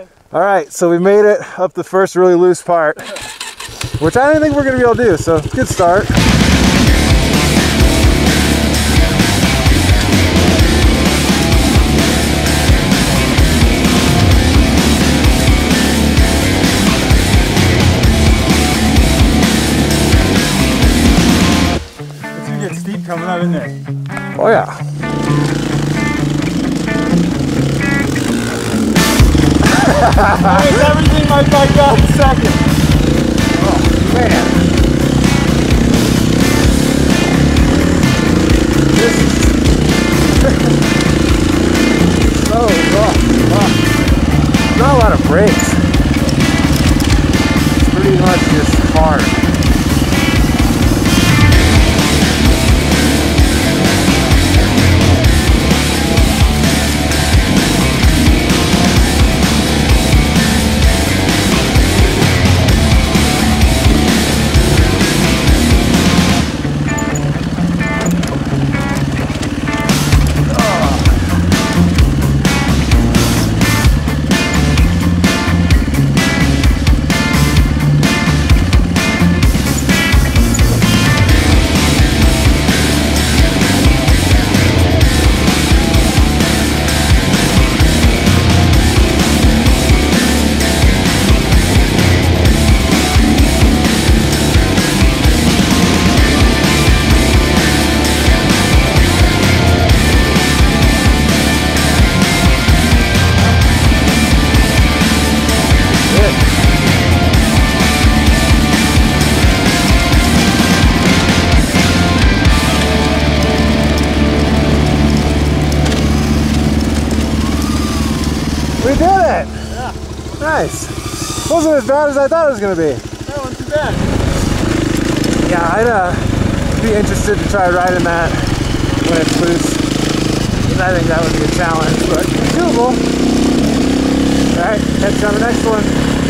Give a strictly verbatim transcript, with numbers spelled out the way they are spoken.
man. All right, so we made it up the first really loose part, which I didn't think we were gonna be able to do, so it's a good start. It's gonna get steep coming up in there. Oh yeah. Nice, everything might back up in a second. Oh man. This is so rough. Wow. Not a lot of brakes. It's pretty much just hard. We did it! Yeah. Nice. Wasn't as bad as I thought it was going to be. That wasn't too bad. Yeah, I'd uh, be interested to try riding that when it's loose. I think that would be a challenge, but doable. Alright, catch you on the next one.